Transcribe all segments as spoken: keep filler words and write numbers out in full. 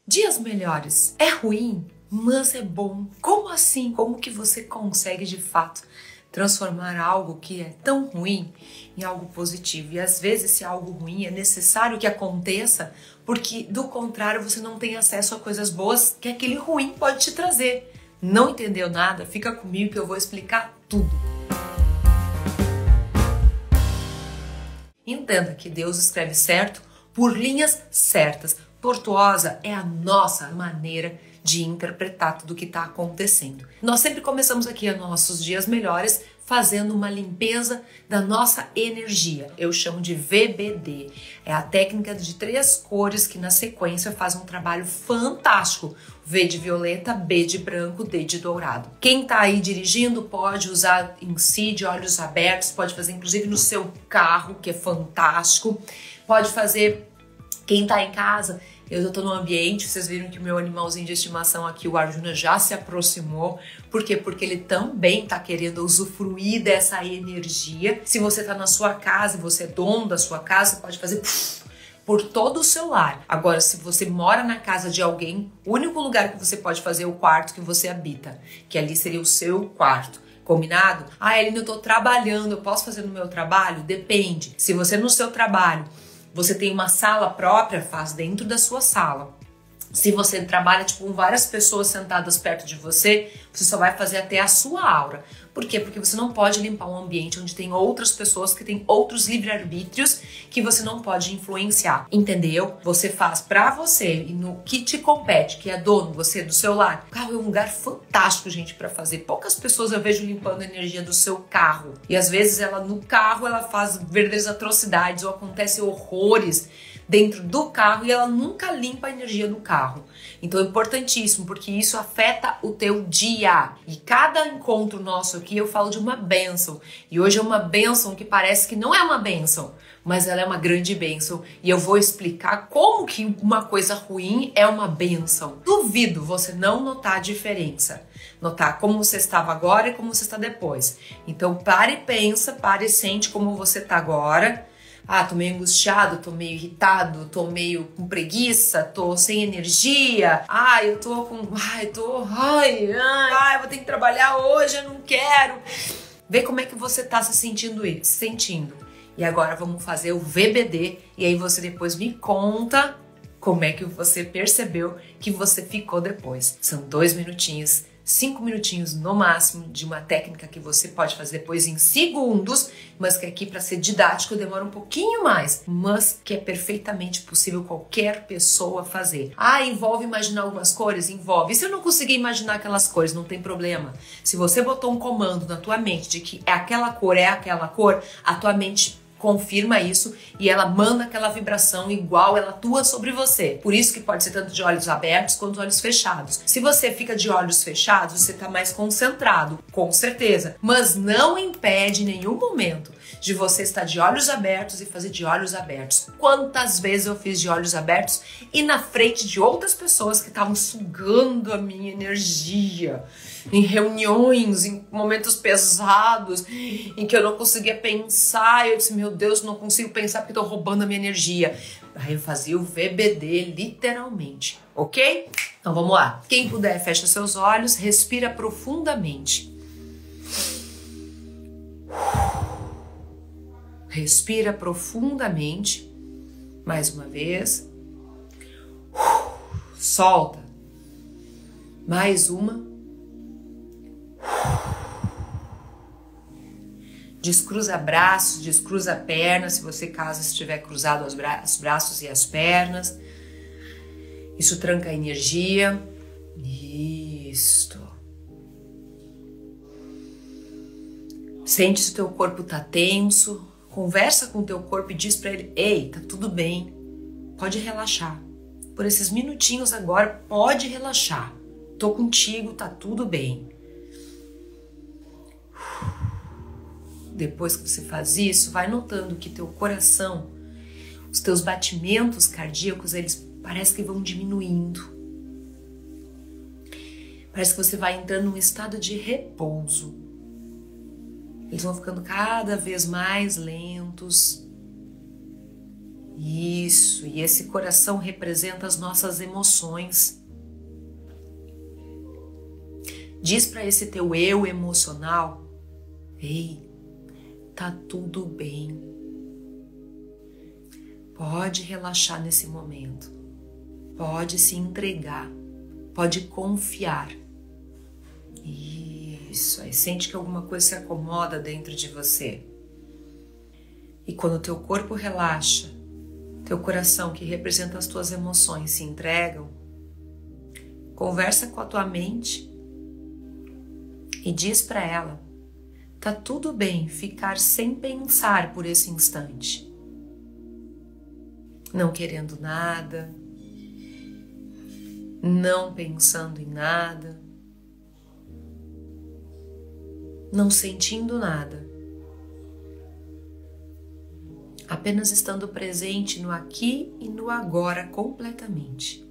Dias melhores é ruim, mas é bom. Como assim? Como que você consegue de fato transformar algo que é tão ruim em algo positivo? E às vezes esse algo ruim é necessário que aconteça, porque do contrário você não tem acesso a coisas boas que aquele ruim pode te trazer. Não entendeu nada? Fica comigo que eu vou explicar tudo. Entenda que Deus escreve certo por linhas certas. Tortuosa é a nossa maneira de interpretar tudo o que está acontecendo. Nós sempre começamos aqui a nossos dias melhores fazendo uma limpeza da nossa energia. Eu chamo de V B D. É a técnica de três cores que na sequência faz um trabalho fantástico. V de violeta, B de branco, D de dourado. Quem tá aí dirigindo pode usar em si de olhos abertos, pode fazer inclusive no seu carro, que é fantástico. Pode fazer quem tá em casa. Eu já tô no ambiente, vocês viram que o meu animalzinho de estimação aqui, o Arjuna, já se aproximou. Por quê? Porque ele também tá querendo usufruir dessa energia. Se você tá na sua casa e você é dono da sua casa, você pode fazer puff, por todo o seu lar. Agora, se você mora na casa de alguém, o único lugar que você pode fazer é o quarto que você habita, que ali seria o seu quarto. Combinado? Ah, Eline, eu tô trabalhando, eu posso fazer no meu trabalho? Depende. Se você no seu trabalho você tem uma sala própria, faz dentro da sua sala. Se você trabalha tipo, com várias pessoas sentadas perto de você, você só vai fazer até a sua aura. Por quê? Porque você não pode limpar um ambiente onde tem outras pessoas que têm outros livre-arbítrios que você não pode influenciar. Entendeu? Você faz pra você e no que te compete, que é dono, você, do seu lar. O carro é um lugar fantástico, gente, pra fazer. Poucas pessoas eu vejo limpando a energia do seu carro. E às vezes ela no carro ela faz verdadeiras atrocidades ou acontece horrores dentro do carro e ela nunca limpa a energia do carro. Então é importantíssimo, porque isso afeta o teu dia. E cada encontro nosso aqui eu falo de uma bênção. E hoje é uma bênção que parece que não é uma bênção, mas ela é uma grande bênção. E eu vou explicar como que uma coisa ruim é uma bênção. Duvido você não notar a diferença. Notar como você estava agora e como você está depois. Então pare e pensa, pare e sente como você está agora. Ah, tô meio angustiado, tô meio irritado, tô meio com preguiça, tô sem energia. Ah, eu tô com... Ai, tô... Ai, ai, ai, eu vou ter que trabalhar hoje, eu não quero. Vê como é que você tá se sentindo isso, se sentindo. E agora vamos fazer o V B D e aí você depois me conta como é que você percebeu que você ficou depois. São dois minutinhos. Cinco minutinhos no máximo de uma técnica que você pode fazer depois em segundos, mas que aqui para ser didático demora um pouquinho mais, mas que é perfeitamente possível qualquer pessoa fazer. Ah, envolve imaginar algumas cores? Envolve. E se eu não conseguir imaginar aquelas cores, não tem problema. Se você botou um comando na tua mente de que é aquela cor, é aquela cor, a tua mente confirma isso e ela manda aquela vibração igual, ela atua sobre você. Por isso que pode ser tanto de olhos abertos quanto olhos fechados. Se você fica de olhos fechados, você está mais concentrado, com certeza. Mas não impede em nenhum momento de você estar de olhos abertos e fazer de olhos abertos. Quantas vezes eu fiz de olhos abertos e na frente de outras pessoas que estavam sugando a minha energia. Em reuniões, em momentos pesados, em que eu não conseguia pensar, eu disse, meu Deus, não consigo pensar porque estou roubando a minha energia. Aí eu fazia o V B D, literalmente, ok? Então vamos lá. Quem puder, fecha seus olhos, respira profundamente. Respira profundamente. Mais uma vez. Solta. Mais uma. Descruza braços, descruza pernas, se você caso estiver cruzado os, bra os braços e as pernas. Isso tranca a energia. Isto. Sente se o teu corpo tá tenso. Conversa com o teu corpo e diz para ele, ei, tá tudo bem. Pode relaxar. Por esses minutinhos agora, pode relaxar. Tô contigo, tá tudo bem. Depois que você faz isso, vai notando que teu coração, os teus batimentos cardíacos, eles parece que vão diminuindo. Parece que você vai entrando num estado de repouso. Eles vão ficando cada vez mais lentos. Isso, e esse coração representa as nossas emoções. Diz para esse teu eu emocional: ei, tá tudo bem. Pode relaxar nesse momento. Pode se entregar. Pode confiar. Isso, aí sente que alguma coisa se acomoda dentro de você. E quando o teu corpo relaxa, teu coração, que representa as tuas emoções, se entregam, conversa com a tua mente e diz para ela: tá tudo bem ficar sem pensar por esse instante. Não querendo nada, não pensando em nada, não sentindo nada. Apenas estando presente no aqui e no agora completamente.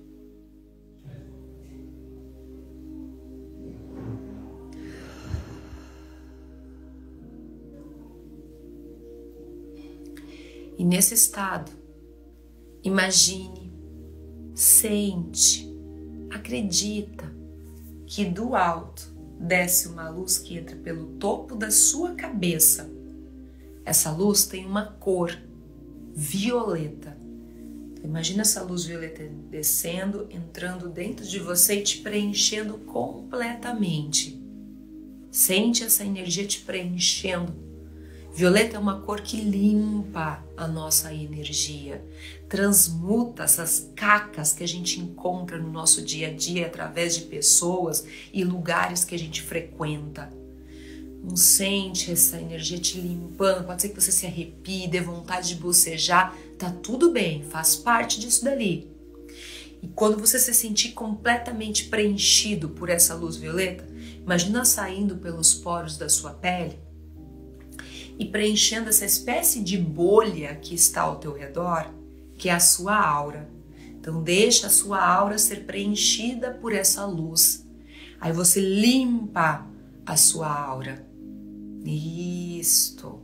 E nesse estado, imagine, sente, acredita que do alto desce uma luz que entra pelo topo da sua cabeça. Essa luz tem uma cor violeta. Então, imagina essa luz violeta descendo, entrando dentro de você e te preenchendo completamente. Sente essa energia te preenchendo. Violeta é uma cor que limpa a nossa energia, transmuta essas cacas que a gente encontra no nosso dia a dia através de pessoas e lugares que a gente frequenta. Não sente essa energia te limpando, pode ser que você se arrepie, dê vontade de bocejar, tá tudo bem, faz parte disso dali. E quando você se sentir completamente preenchido por essa luz violeta, imagina saindo pelos poros da sua pele e preenchendo essa espécie de bolha que está ao teu redor, que é a sua aura. Então deixa a sua aura ser preenchida por essa luz. Aí você limpa a sua aura. Isto.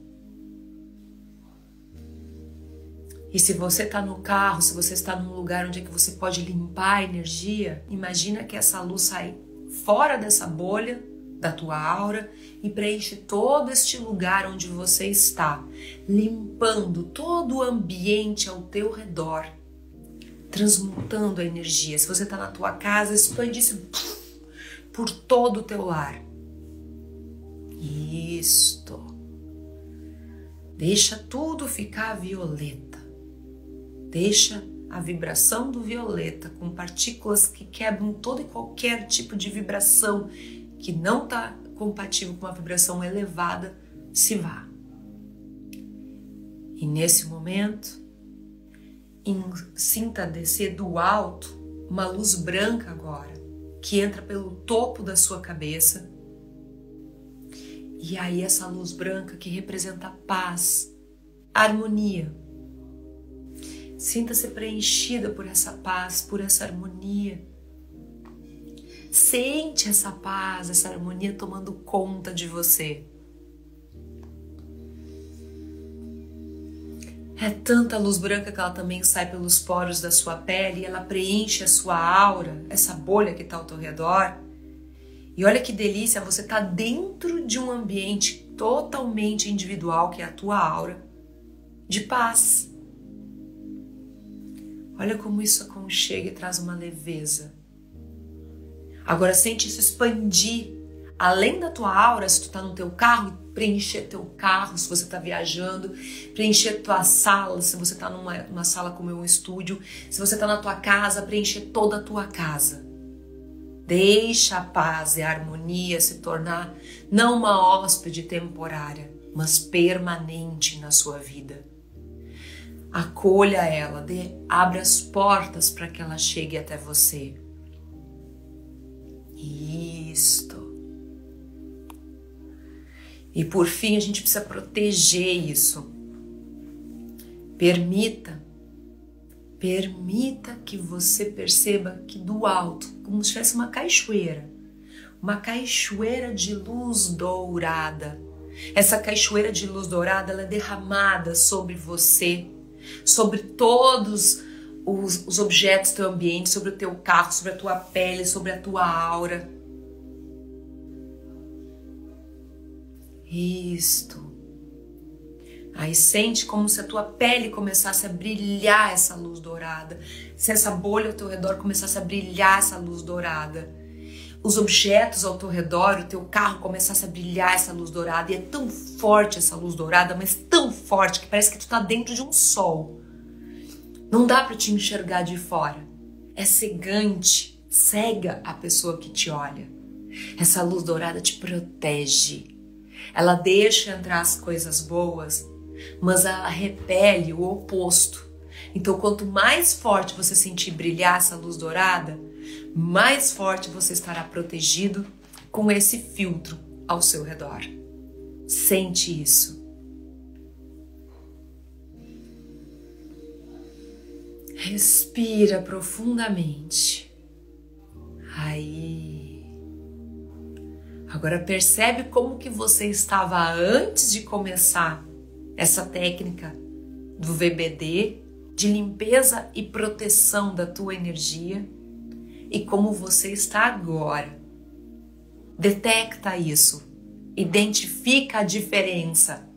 E se você está no carro, se você está num lugar onde é que você pode limpar a energia, imagina que essa luz sai fora dessa bolha da tua aura e preenche todo este lugar onde você está, limpando todo o ambiente ao teu redor, transmutando a energia. Se você está na tua casa, expande isso por todo o teu lar. Isto. Deixa tudo ficar violeta. Deixa a vibração do violeta com partículas que quebram todo e qualquer tipo de vibração que não está compatível com uma vibração elevada, se vá. E nesse momento, sinta descer do alto uma luz branca agora, que entra pelo topo da sua cabeça. E aí essa luz branca que representa paz, harmonia. Sinta-se preenchida por essa paz, por essa harmonia. Sente essa paz, essa harmonia tomando conta de você. É tanta luz branca que ela também sai pelos poros da sua pele e ela preenche a sua aura, essa bolha que está ao teu redor. E olha que delícia, você está dentro de um ambiente totalmente individual, que é a tua aura, de paz. Olha como isso aconchega e traz uma leveza. Agora sente isso expandir além da tua aura. Se tu tá no teu carro, preencher teu carro. Se você tá viajando, preencher tua sala. Se você tá numa, numa sala como um estúdio. Se você tá na tua casa, preencher toda a tua casa. Deixa a paz e a harmonia se tornar não uma hóspede temporária, mas permanente na sua vida. Acolha ela, dê, abra as portas para que ela chegue até você. Isto. E por fim, a gente precisa proteger isso. Permita, permita que você perceba que do alto, como se tivesse uma cachoeira, uma cachoeira de luz dourada. Essa cachoeira de luz dourada, ela é derramada sobre você, sobre todos os, os objetos do teu ambiente, sobre o teu carro, sobre a tua pele, sobre a tua aura. Isto. Aí sente como se a tua pele começasse a brilhar essa luz dourada. Se essa bolha ao teu redor começasse a brilhar essa luz dourada. Os objetos ao teu redor, o teu carro começasse a brilhar essa luz dourada. E é tão forte essa luz dourada, mas tão forte que parece que tu tá dentro de um sol. Não dá pra te enxergar de fora. É cegante, cega a pessoa que te olha. Essa luz dourada te protege. Ela deixa entrar as coisas boas, mas ela repele o oposto. Então, quanto mais forte você sentir brilhar essa luz dourada, mais forte você estará protegido com esse filtro ao seu redor. Sente isso. Respira profundamente. Aí. Agora percebe como que você estava antes de começar essa técnica do V B D, de limpeza e proteção da tua energia, e como você está agora. Detecta isso, identifica a diferença,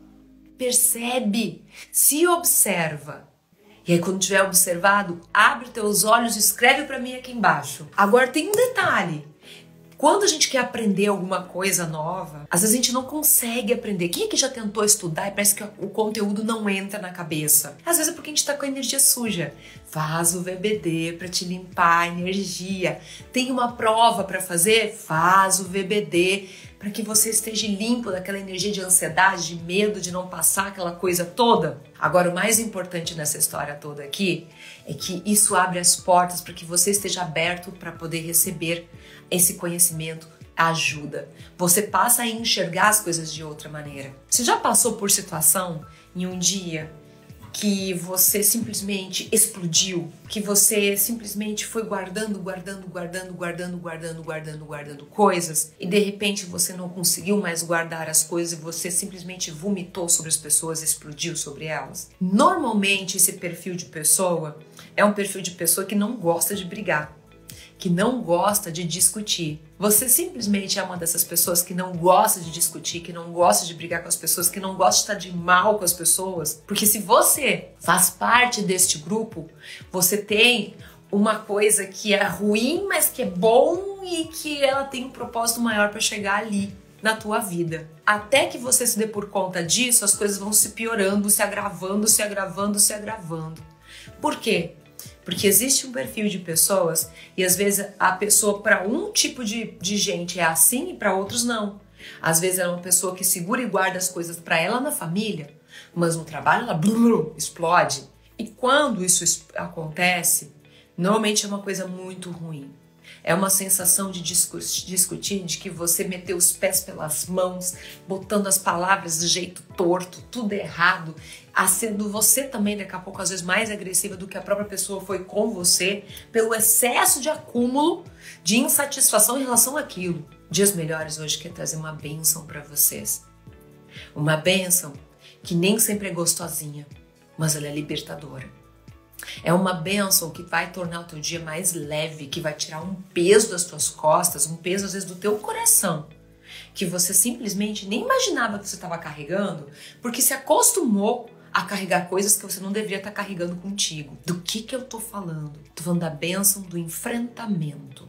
percebe, se observa. E aí quando tiver observado, abre teus olhos e escreve para mim aqui embaixo. Agora tem um detalhe. Quando a gente quer aprender alguma coisa nova, às vezes a gente não consegue aprender. Quem é que já tentou estudar e parece que o conteúdo não entra na cabeça? Às vezes é porque a gente tá com a energia suja. Faz o V B D para te limpar a energia. Tem uma prova para fazer? Faz o V B D para que você esteja limpo daquela energia de ansiedade, de medo de não passar aquela coisa toda. Agora, o mais importante nessa história toda aqui é que isso abre as portas para que você esteja aberto para poder receber esse conhecimento, ajuda. Você passa a enxergar as coisas de outra maneira. Você já passou por situação em um dia que você simplesmente explodiu, que você simplesmente foi guardando, guardando, guardando, guardando, guardando, guardando, guardando coisas e de repente você não conseguiu mais guardar as coisas e você simplesmente vomitou sobre as pessoas e explodiu sobre elas? Normalmente esse perfil de pessoa é um perfil de pessoa que não gosta de brigar, que não gosta de discutir. Você simplesmente é uma dessas pessoas que não gosta de discutir, que não gosta de brigar com as pessoas, que não gosta de estar de mal com as pessoas. Porque se você faz parte deste grupo, você tem uma coisa que é ruim, mas que é bom e que ela tem um propósito maior para chegar ali na tua vida. Até que você se dê por conta disso, as coisas vão se piorando, se agravando, se agravando, se agravando. Por quê? Porque existe um perfil de pessoas e às vezes a pessoa para um tipo de, de gente é assim e para outros não. Às vezes é uma pessoa que segura e guarda as coisas para ela na família, mas no trabalho ela blum, explode. E quando isso acontece, normalmente é uma coisa muito ruim. É uma sensação de discutir, de que você meteu os pés pelas mãos, botando as palavras de jeito torto, tudo errado, sendo você também daqui a pouco às vezes mais agressiva do que a própria pessoa foi com você, pelo excesso de acúmulo de insatisfação em relação àquilo. Dias Melhores hoje quer trazer uma bênção para vocês. Uma bênção que nem sempre é gostosinha, mas ela é libertadora. É uma bênção que vai tornar o teu dia mais leve, que vai tirar um peso das tuas costas, um peso às vezes do teu coração, que você simplesmente nem imaginava que você estava carregando, porque se acostumou a carregar coisas que você não deveria estar carregando contigo. Do que que eu tô falando? Tô falando da bênção do enfrentamento.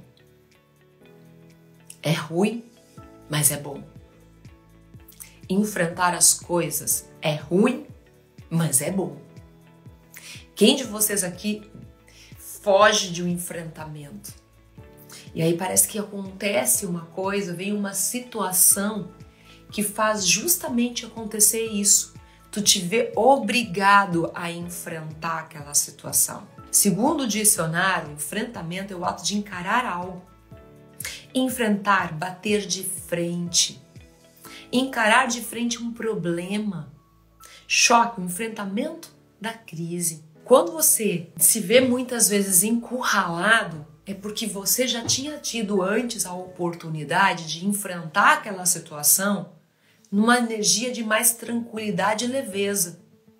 É ruim, mas é bom. Enfrentar as coisas é ruim, mas é bom. Quem de vocês aqui foge de um enfrentamento? E aí parece que acontece uma coisa, vem uma situação que faz justamente acontecer isso. Tu te vê obrigado a enfrentar aquela situação. Segundo o dicionário, enfrentamento é o ato de encarar algo. Enfrentar, bater de frente. Encarar de frente um problema. Choque, o enfrentamento da crise. Quando você se vê muitas vezes encurralado, é porque você já tinha tido antes a oportunidade de enfrentar aquela situação numa energia de mais tranquilidade e leveza.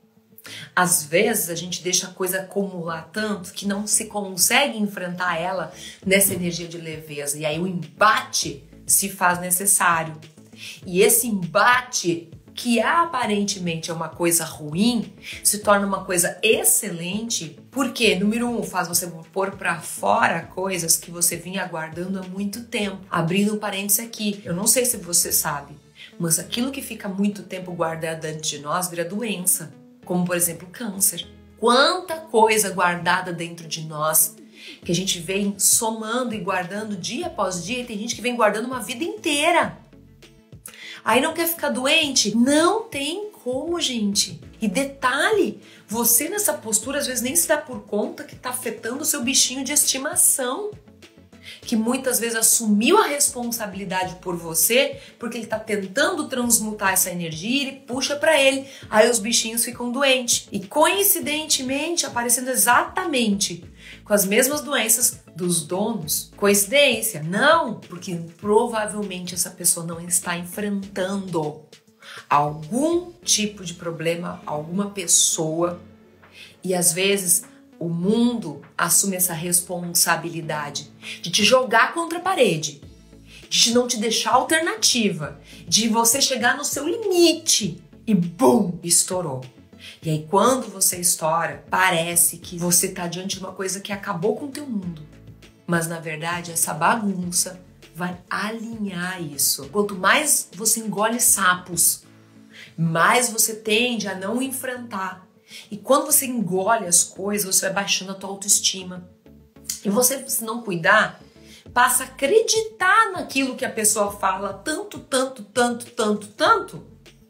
Às vezes a gente deixa a coisa acumular tanto que não se consegue enfrentar ela nessa energia de leveza. E aí o embate se faz necessário. E esse embate, que aparentemente é uma coisa ruim, se torna uma coisa excelente, porque, número um, faz você pôr pra fora coisas que você vinha guardando há muito tempo. Abrindo um parênteses aqui, eu não sei se você sabe, mas aquilo que fica muito tempo guardado dentro de nós vira doença, como por exemplo câncer. Quanta coisa guardada dentro de nós que a gente vem somando e guardando dia após dia, e tem gente que vem guardando uma vida inteira. Aí não quer ficar doente? Não tem como, gente. E detalhe, você nessa postura às vezes nem se dá por conta que tá afetando o seu bichinho de estimação, que muitas vezes assumiu a responsabilidade por você, porque ele tá tentando transmutar essa energia e ele puxa pra ele. Aí os bichinhos ficam doentes. E coincidentemente aparecendo exatamente com as mesmas doenças dos donos. Coincidência? Não, porque provavelmente essa pessoa não está enfrentando algum tipo de problema, alguma pessoa, e às vezes o mundo assume essa responsabilidade de te jogar contra a parede, de não te deixar alternativa, de você chegar no seu limite e bum, estourou. E aí quando você estoura, parece que você está diante de uma coisa que acabou com o teu mundo. Mas na verdade essa bagunça vai alinhar isso. Quanto mais você engole sapos, mais você tende a não enfrentar. E quando você engole as coisas, você vai baixando a tua autoestima. E você, se não cuidar, passa a acreditar naquilo que a pessoa fala tanto, tanto, tanto, tanto, tanto,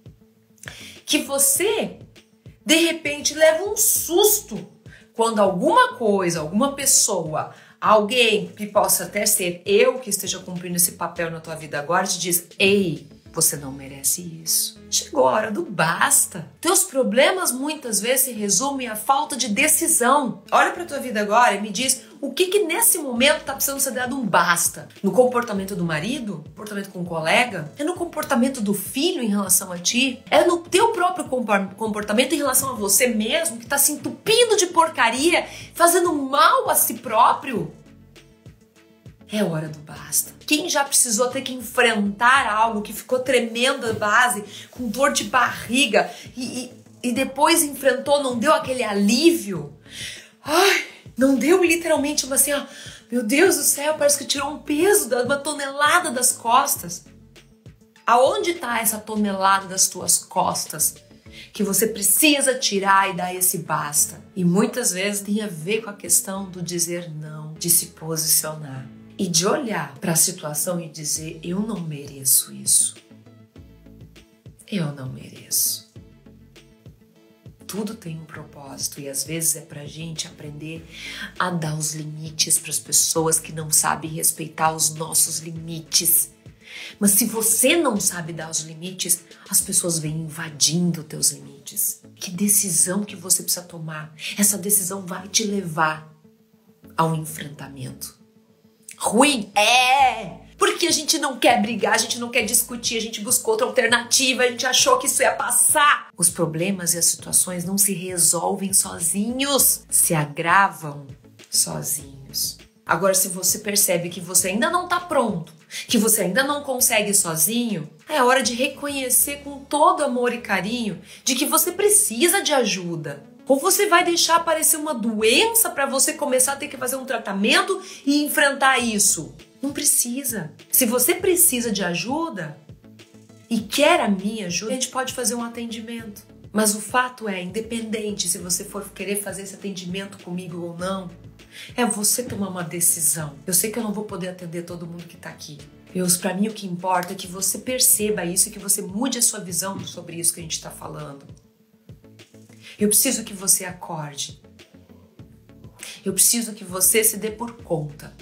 que você, de repente, leva um susto quando alguma coisa, alguma pessoa, alguém que possa até ser eu que esteja cumprindo esse papel na tua vida agora, te diz: ei, você não merece isso. Chegou a hora do basta. Teus problemas muitas vezes se resumem à falta de decisão. Olha pra tua vida agora e me diz o que que nesse momento tá precisando ser dado um basta. No comportamento do marido? No comportamento com o colega? É no comportamento do filho em relação a ti? É no teu próprio comportamento em relação a você mesmo, que tá se entupindo de porcaria, fazendo mal a si próprio? É hora do basta. Quem já precisou ter que enfrentar algo que ficou tremendo a base, com dor de barriga, e, e, e depois enfrentou, não deu aquele alívio? Ai, não deu literalmente uma assim, ó, meu Deus do céu, parece que tirou um peso, uma tonelada das costas. Aonde está essa tonelada das tuas costas que você precisa tirar e dar esse basta? E muitas vezes tem a ver com a questão do dizer não, de se posicionar. E de olhar para a situação e dizer: eu não mereço isso. Eu não mereço. Tudo tem um propósito e às vezes é pra gente aprender a dar os limites para as pessoas que não sabem respeitar os nossos limites. Mas se você não sabe dar os limites, as pessoas vêm invadindo teus limites. Que decisão que você precisa tomar? Essa decisão vai te levar ao enfrentamento. Ruim? É! Porque a gente não quer brigar, a gente não quer discutir, a gente buscou outra alternativa, a gente achou que isso ia passar. Os problemas e as situações não se resolvem sozinhos, se agravam sozinhos. Agora, se você percebe que você ainda não tá pronto, que você ainda não consegue sozinho, é hora de reconhecer com todo amor e carinho de que você precisa de ajuda. Ou você vai deixar aparecer uma doença para você começar a ter que fazer um tratamento e enfrentar isso? Não precisa. Se você precisa de ajuda e quer a minha ajuda, a gente pode fazer um atendimento. Mas o fato é, independente se você for querer fazer esse atendimento comigo ou não, é você tomar uma decisão. Eu sei que eu não vou poder atender todo mundo que tá aqui. Para mim o que importa é que você perceba isso e que você mude a sua visão sobre isso que a gente está falando. Eu preciso que você acorde. Eu preciso que você se dê por conta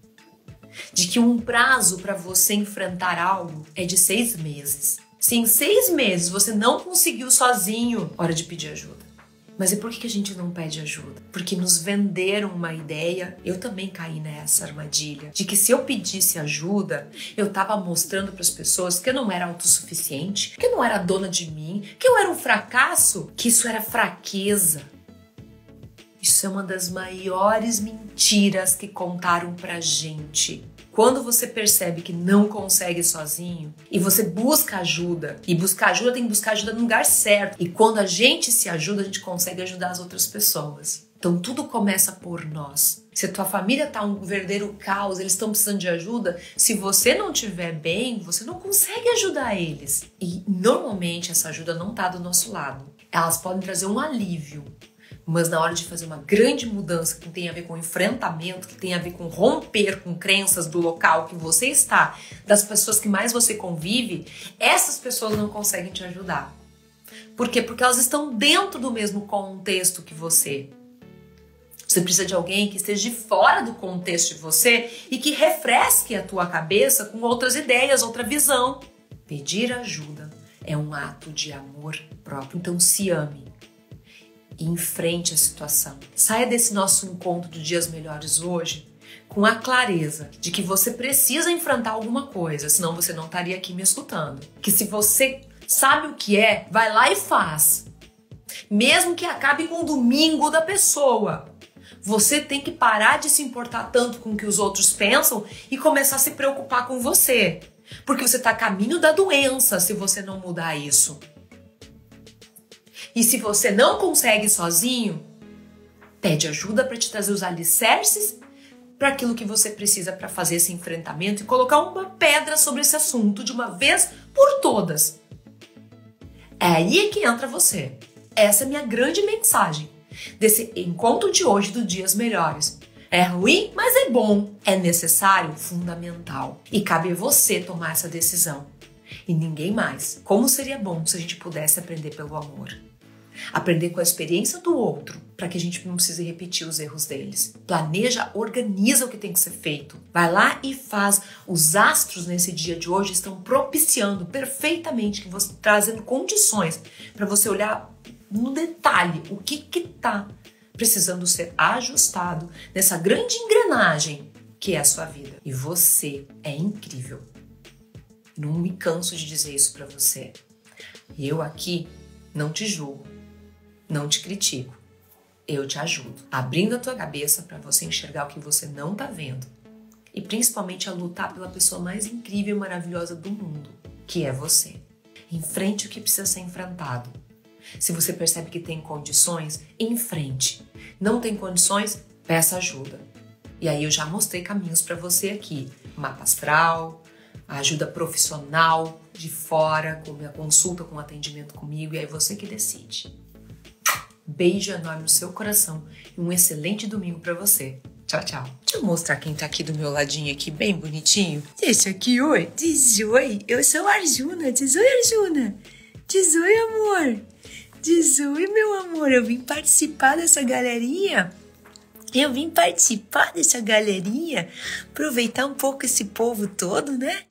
de que um prazo para você enfrentar algo é de seis meses. Se em seis meses você não conseguiu sozinho, hora de pedir ajuda. Mas e por que a gente não pede ajuda? Porque nos venderam uma ideia, eu também caí nessa armadilha, de que se eu pedisse ajuda, eu estava mostrando para as pessoas que eu não era autossuficiente, que eu não era dona de mim, que eu era um fracasso, que isso era fraqueza. Isso é uma das maiores mentiras que contaram pra gente. Quando você percebe que não consegue sozinho e você busca ajuda, e buscar ajuda tem que buscar ajuda no lugar certo. E quando a gente se ajuda, a gente consegue ajudar as outras pessoas. Então tudo começa por nós. Se a tua família tá um verdadeiro caos, eles estão precisando de ajuda, se você não estiver bem, você não consegue ajudar eles. E normalmente essa ajuda não tá do nosso lado. Elas podem trazer um alívio. Mas na hora de fazer uma grande mudança que tem a ver com enfrentamento, que tem a ver com romper com crenças do local que você está, das pessoas que mais você convive, essas pessoas não conseguem te ajudar. Por quê? Porque elas estão dentro do mesmo contexto que você. Você precisa de alguém que esteja de fora do contexto de você e que refresque a tua cabeça com outras ideias, outra visão. Pedir ajuda é um ato de amor próprio. Então se ame. E enfrente a situação. Saia desse nosso encontro de dias melhores hoje com a clareza de que você precisa enfrentar alguma coisa, senão você não estaria aqui me escutando. Que se você sabe o que é, vai lá e faz. Mesmo que acabe com o domingo da pessoa. Você tem que parar de se importar tanto com o que os outros pensam e começar a se preocupar com você. Porque você está a caminho da doença se você não mudar isso. E se você não consegue sozinho, pede ajuda para te trazer os alicerces para aquilo que você precisa para fazer esse enfrentamento e colocar uma pedra sobre esse assunto de uma vez por todas. É aí que entra você. Essa é a minha grande mensagem desse encontro de hoje do Dias Melhores. É ruim, mas é bom. É necessário, fundamental. E cabe a você tomar essa decisão. E ninguém mais. Como seria bom se a gente pudesse aprender pelo amor? Aprender com a experiência do outro, para que a gente não precise repetir os erros deles. Planeja, organiza o que tem que ser feito. Vai lá e faz. Os astros nesse dia de hoje estão propiciando perfeitamente, que você, trazendo condições para você olhar no detalhe o que que tá precisando ser ajustado nessa grande engrenagem que é a sua vida. E você é incrível. Não me canso de dizer isso para você. E eu aqui não te julgo. Não te critico, eu te ajudo, abrindo a tua cabeça para você enxergar o que você não tá vendo e principalmente a lutar pela pessoa mais incrível e maravilhosa do mundo, que é você. Enfrente o que precisa ser enfrentado. Se você percebe que tem condições, enfrente. Não tem condições, peça ajuda. E aí eu já mostrei caminhos para você aqui, mapa astral, a ajuda profissional de fora, com a consulta, com atendimento comigo, e aí você que decide. Beijo enorme no seu coração e um excelente domingo pra você. Tchau, tchau. Deixa eu mostrar quem tá aqui do meu ladinho aqui, bem bonitinho. Esse aqui, oi. Diz oi. Eu sou a Arjuna. Diz oi, Arjuna. Diz oi, amor. Diz oi, meu amor. Eu vim participar dessa galerinha. Eu vim participar dessa galerinha. Aproveitar um pouco esse povo todo, né?